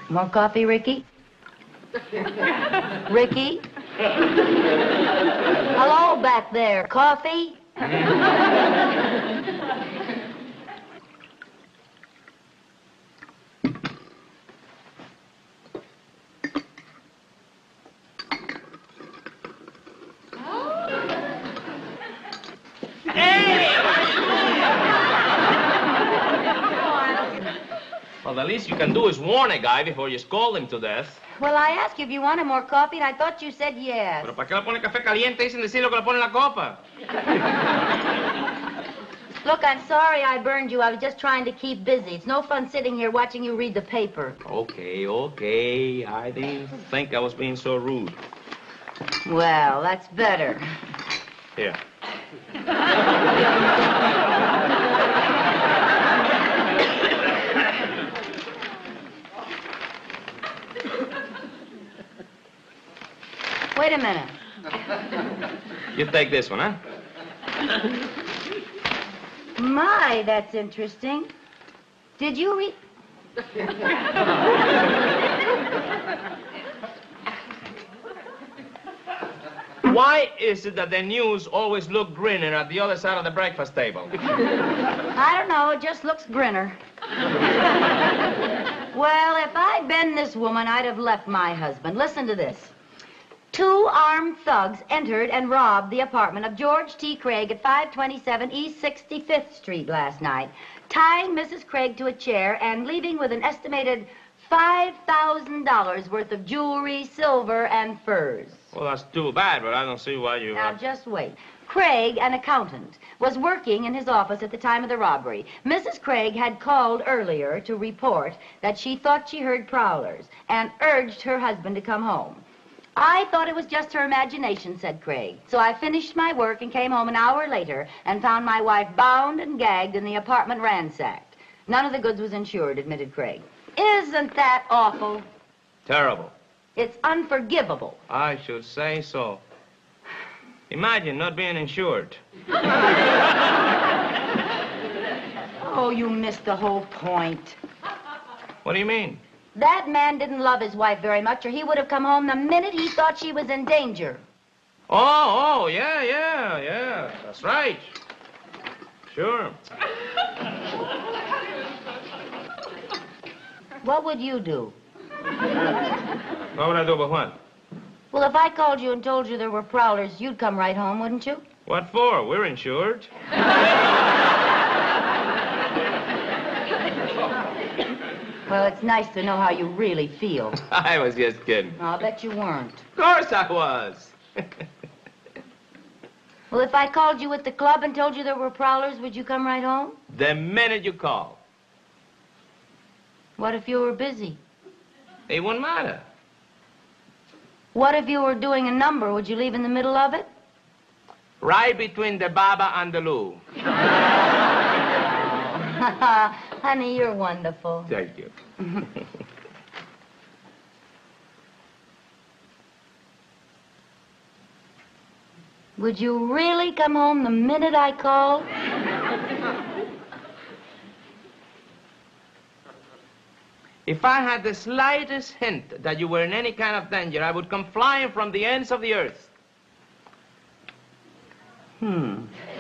More coffee, Ricky? Ricky? Hello back there. Coffee? Well, the least you can do is warn a guy before you scold him to death. Well, I asked you if you wanted more coffee, and I thought you said yes. ¿Pero para qué le pone café caliente y sin decir lo que le pone en la copa? Look, I'm sorry I burned you. I was just trying to keep busy. It's no fun sitting here watching you read the paper. Okay. I didn't think I was being so rude. Well, that's better. Here. Wait a minute. You take this one, huh? My, that's interesting. Did you read... Why is it that the news always look greener at the other side of the breakfast table? I don't know. It just looks grinner. Well, if I'd been this woman, I'd have left my husband. Listen to this. 2 armed thugs entered and robbed the apartment of George T. Craig at 527 East 65th Street last night, tying Mrs. Craig to a chair and leaving with an estimated $5,000 worth of jewelry, silver, and furs. Well, that's too bad, but I don't see why you... Now, just wait. Craig, an accountant, was working in his office at the time of the robbery. Mrs. Craig had called earlier to report that she thought she heard prowlers and urged her husband to come home. I thought it was just her imagination, said Craig. So I finished my work and came home an hour later and found my wife bound and gagged and the apartment ransacked. None of the goods was insured, admitted Craig. Isn't that awful? Terrible. It's unforgivable. I should say so. Imagine not being insured. Oh, you missed the whole point. What do you mean? That man didn't love his wife very much, or he would have come home the minute he thought she was in danger. Oh, yeah. That's right. Sure. What would you do? What would I do about what? Well, if I called you and told you there were prowlers, you'd come right home, wouldn't you? What for? We're insured. Well, it's nice to know how you really feel. I was just kidding. I'll bet you weren't. Of course I was. Well, if I called you at the club and told you there were prowlers, would you come right home? The minute you call. What if you were busy? It wouldn't matter. What if you were doing a number? Would you leave in the middle of it? Right between the Baba and the Lou. Honey, you're wonderful. Thank you. Would you really come home the minute I called? If I had the slightest hint that you were in any kind of danger, I would come flying from the ends of the earth.